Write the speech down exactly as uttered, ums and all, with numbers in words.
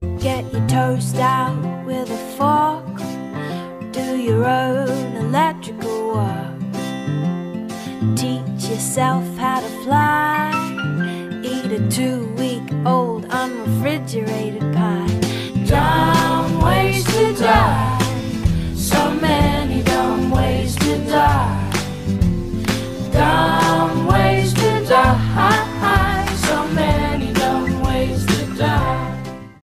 Get your toast out with a fork. Do your own electrical work. Teach yourself how to fly. Eat a two-week-old unrefrigerated